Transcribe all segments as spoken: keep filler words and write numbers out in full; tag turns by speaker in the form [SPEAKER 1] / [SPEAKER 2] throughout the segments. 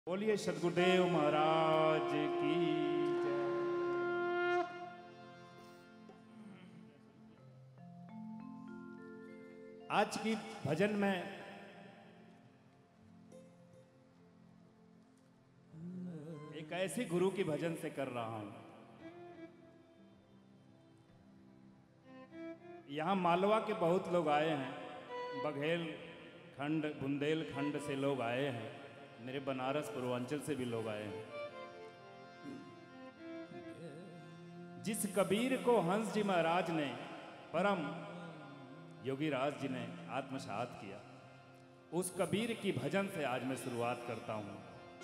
[SPEAKER 1] बोलिए सदगुरुदेव महाराज की जय। आज की भजन में एक ऐसे गुरु की भजन से कर रहा हूं। यहां मालवा के बहुत लोग आए हैं, बघेल खंड बुंदेलखंड से लोग आए हैं, मेरे बनारस पूर्वांचल से भी लोग आए हैं। जिस कबीर को हंस जी महाराज ने, परम योगी राज जी ने आत्मसात किया, उस कबीर की भजन से आज मैं शुरुआत करता हूं।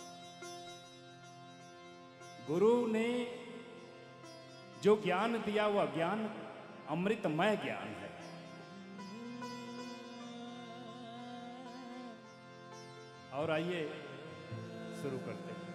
[SPEAKER 1] गुरु ने जो ज्ञान दिया वह ज्ञान अमृतमय ज्ञान है। और आइए शुरू करते हैं।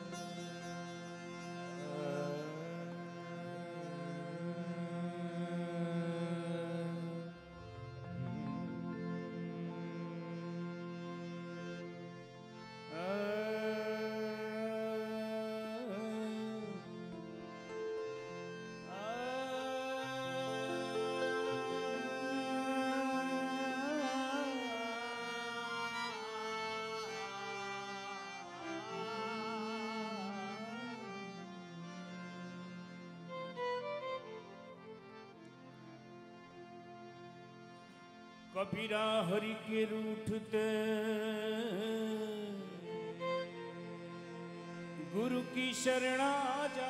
[SPEAKER 1] कबीरा हरि के रूठते गुरु की शरणा जा।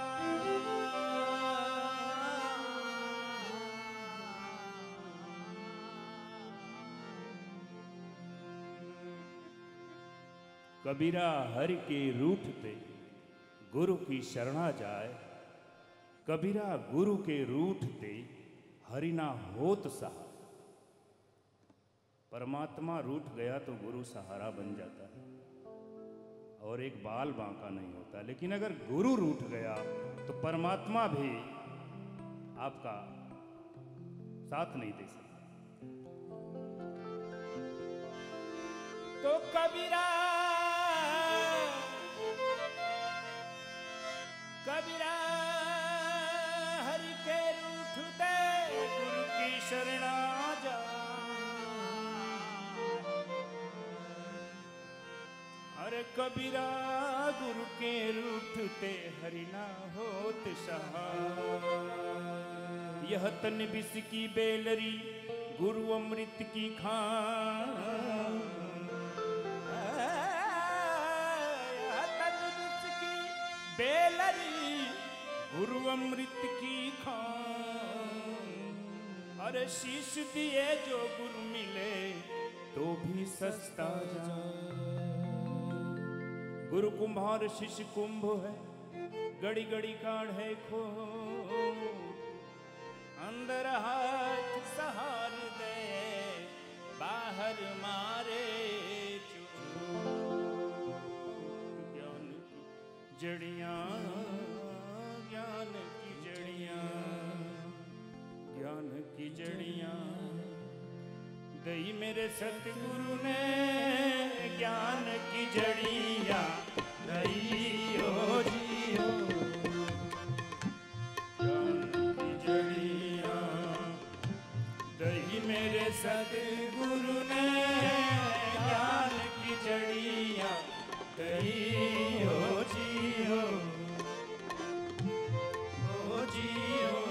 [SPEAKER 1] कबीरा हरि के रूठते गुरु की शरणा जाए, कबीरा गुरु के रूठते हरि ना होत सहा। परमात्मा रूठ गया तो गुरु सहारा बन जाता है और एक बाल बांका नहीं होता, लेकिन अगर गुरु रूठ गया तो परमात्मा भी आपका साथ नहीं दे सकता। तो कबीरा कबीरा हरि के रूठते गुरु की शरणा जा। अरे कबीरा गुरु के रूठते हरि ना होत सहा। यह तन विष की बेलरी गुरु अमृत की खान। यह तन विष की बेलरी गुरु अमृत की खान। अरे शीश दिए जो गुरु मिले तो भी सस्ता जा। गुरु कुम्हार शिष्य कुंभ है, गड़ी गड़ी काढ़े खो। अंदर हाथ सहार दे, बाहर मारे चो। ज्ञान की जड़ियां, ज्ञान की जड़ियां, ज्ञान की जड़ियां गई मेरे सतगुरु ने। ज्ञान की जड़ियां गई हो जी हो। ज्ञान की जड़ियां गई मेरे सतगुरु ने। ज्ञान की जड़ियां गई हो जी हो, हो जी हो।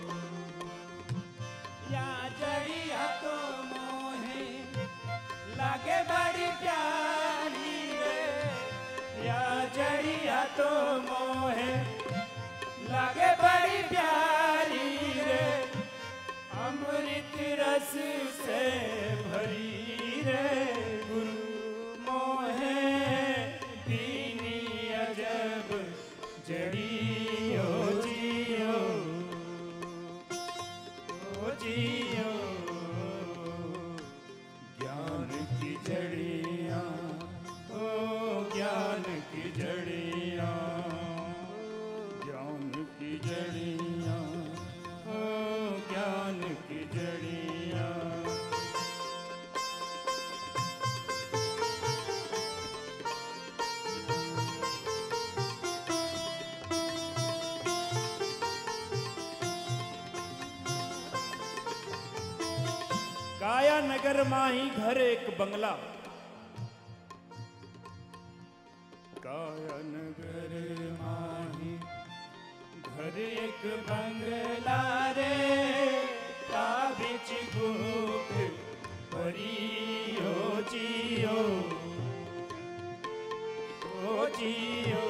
[SPEAKER 1] या जड़िया तो मोहे लागे बड़ी प्यारी रे। या जड़िया तो मोहे लागे बड़ी प्यारी रे। अमृत रस से भरी रे। गुरु मोहे दीनी अजब जड़ी हो जियो, हो जियो। ज्ञान की जड़ियां, ओ ज्ञान की जड़ियां, ज्ञान की जड़ियां, ओ ज्ञान की जड़ियां। काया नगर माही घर एक बंगला, काया नगर माही घर एक बंगला रे, ता बिच गुप्त परियो जियो, ओ जियो।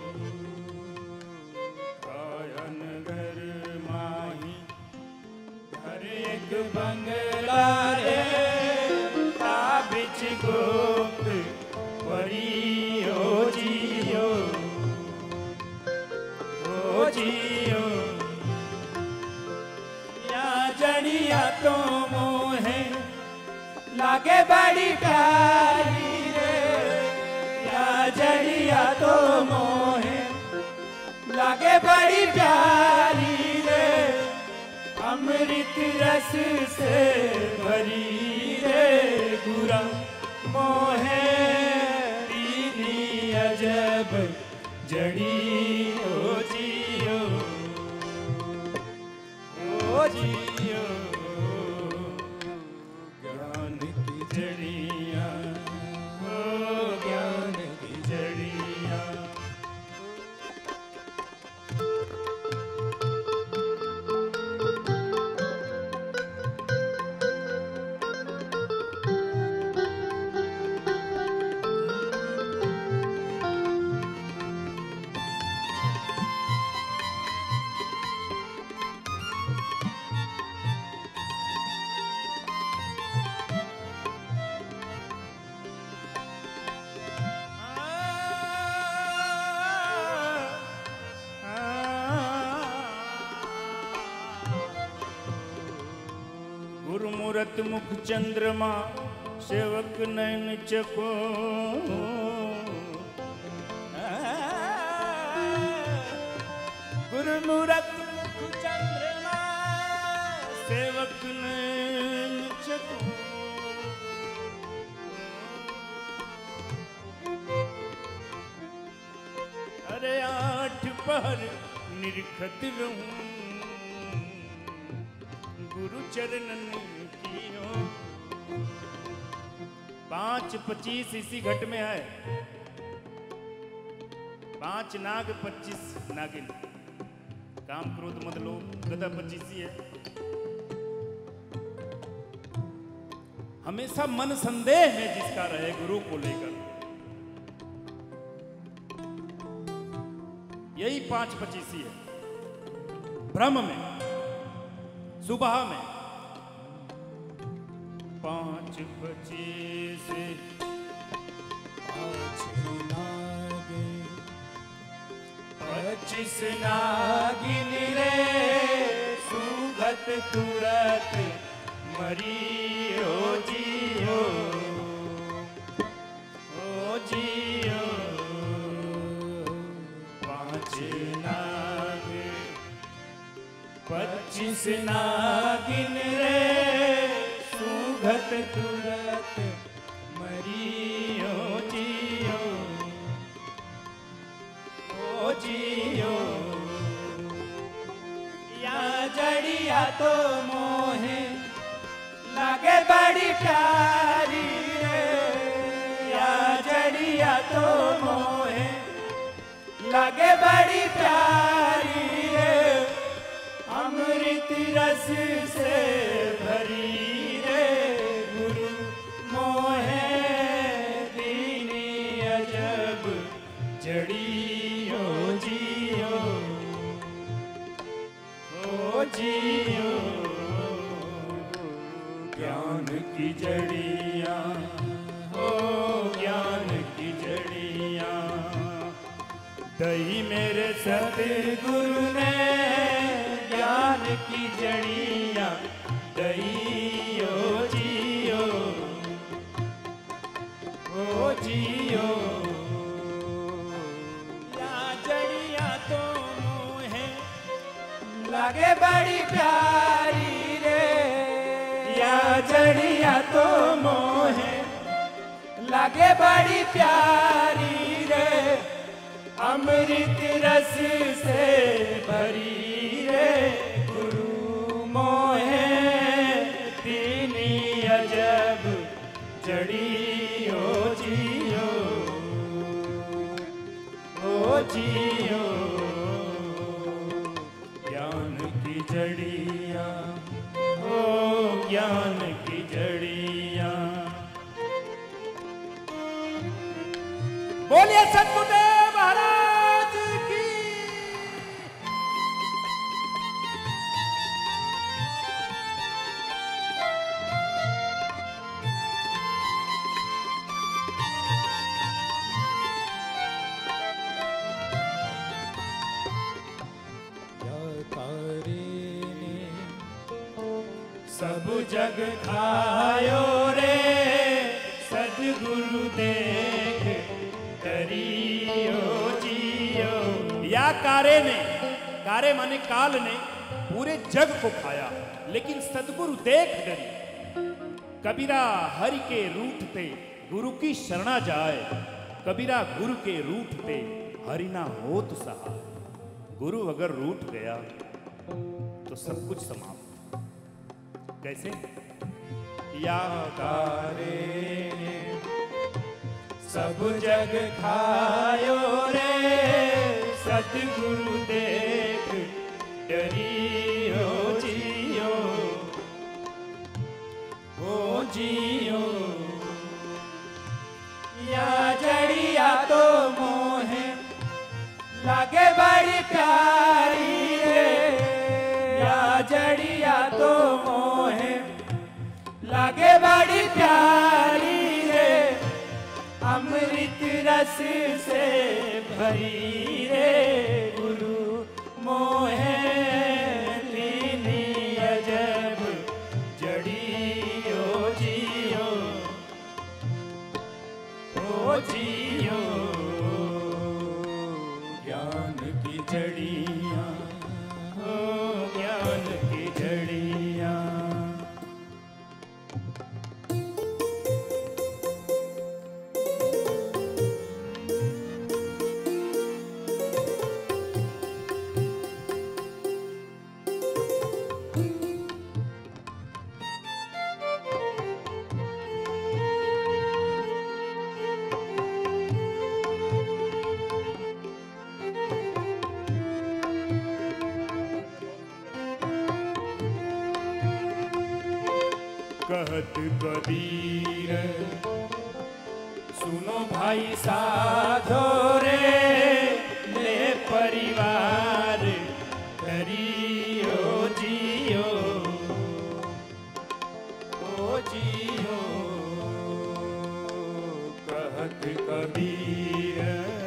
[SPEAKER 1] काया नगर माही घर एक बंगला रे, ता बिच गुप्त परियो जियो, ओ जियो। या जड़िया तो मोहे लागे बड़ी प्यारी रे, या जड़िया तो मोहे लागे बड़ी प्यारी रे, अमृत रस से भरी रे, गुरा मोहे दीनी अजब जड़ी, ओ जियो, ओ जियो। ज्ञान की जड़ियाँ, ओ ज्ञान की जड़ियाँ। गुरुमूरत मुख चंद्रमा सेवक नैन चको, गुरुमूरत मुख चंद्रमा सेवक नैन चको, अरे आठ पहर निरखत रहूं गुरु चरणन कीनो। पांच पच्चीस इसी घट में है, पांच नाग पच्चीस नागिन, काम क्रोध मद लोभ गदा पच्चीसी है। हमेशा मन संदेह में जिसका रहे गुरु को लेकर, यही पांच पच्चीसी है। ब्रह्म में सुबह में पांच पच्चीस, पांच नागे पच्चीस नागिन रे, सुगत तुरत मरियो जियो, ओ जियो। पांच नागे पच्चीस नागिन रे, सुगत तुरत मरियो जियो, ओ जियो। या जड़िया तो मोहे लागे बड़ी प्यारी रे, या जड़िया तो मोहे लागे बड़ी प्यारी रे, अमृत रस से भरी रे, गुरु मोहे दीनी अजब जड़ियो जियो, ओ जियो। ज्ञान की जड़ियाँ, ओ ज्ञान की जड़ियाँ, दई मेरे सतगुरु ने ज्ञान की जड़ियाँ दई, ओ जियो, ओ जियो। या जड़ियाँ तो मोहे लागे बड़ी प्यारी रे, या जड़ियाँ तो मोहे लागे बड़ी प्यारी रे, अमृत रस से भरी रे, गुरु मोहे दीनी जियो ज्ञान की जड़ियाँ, ओ ज्ञान की जड़ियाँ। बोलिए सतगुरुदेव महाराज की। सब जग खायो रे सद्गुरु देख डरियो जियो। या कारे ने, कारे माने काल ने पूरे जग को खाया, लेकिन सद्गुरु देख डरी। कबीरा हरि के रूठते गुरु की शरणा जाए, कबीरा गुरु के रूठते हरि ना होत सहाय। गुरु अगर रूठ गया तो सब कुछ समाप्त। कैसे? या कारे सब जग खायो रे सतगुरु देख डरियो जियो, ओ जियो। या जड़िया तो मोहे लागे बड़ी प्यारी रे, या जड़िया तो मोहे लागे बड़ी प्यारी रे, अमृत रस से भरी रे। गुरु मोहे लीनी अजब जड़ियो जियो, ओ जियो ज्ञान की जड़ियाँ, ओ ज्ञान की जड़ियाँ। कहत कबीर सुनो भाई साधो रे, ले परिवार करियो जियो, ओ जियो। कहत कबीर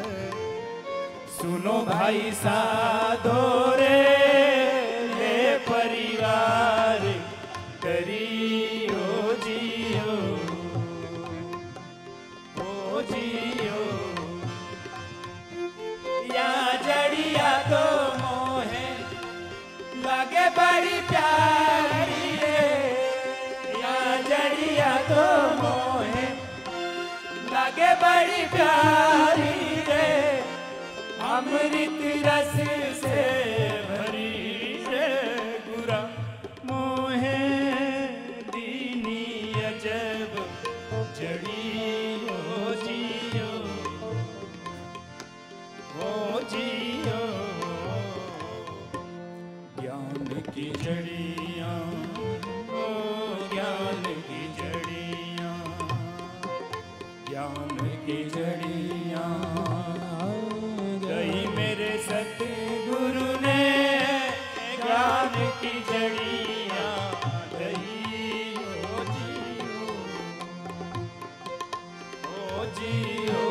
[SPEAKER 1] सुनो भाई साधो रे, ले परिवार करियो जियो, ओ जियो। या जड़िया तो मोहे लागे बड़ी प्यारी रे, या जड़िया तो मोहे लागे बड़ी प्यारी रे, अमृत रस से भरी रे। गुरा मोहे दीनी अजब जड़ियो जियो, ओ जियो ज्ञान की जड़ियाँ, ओ ज्ञान की जड़ियाँ, ज्ञान की जड़ियाँ। गई मेरे सतगुरु ने ज्ञान की जड़ियाँ दई, ओ जियो, ओ जियो।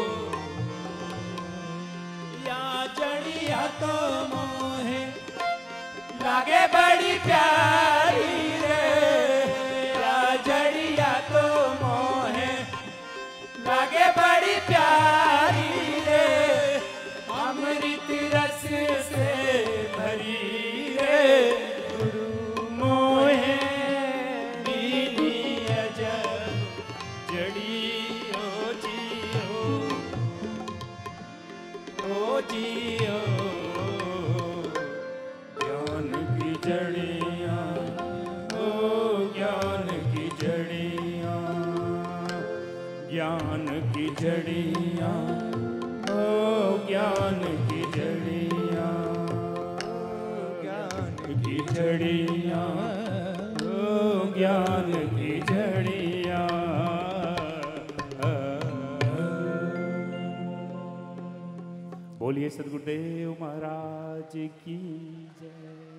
[SPEAKER 1] या जड़िया तो मोहे लागे बड़ी प्यारी रे, या जड़िया तो मोहे लागे बड़ी प्यारी रे, अमृत रस से भरी रे। गुरु मोहे दीनी अजब जड़ियो जियो, ओ जियो ज्ञान की जड़ियाँ, ओ ज्ञान की जड़ियाँ, ज्ञान की जड़ियाँ, ओ ज्ञान की झड़ियाँ, ओ ज्ञान की झड़ियाँ। बोलिए सदगुरुदेव महाराज की जय।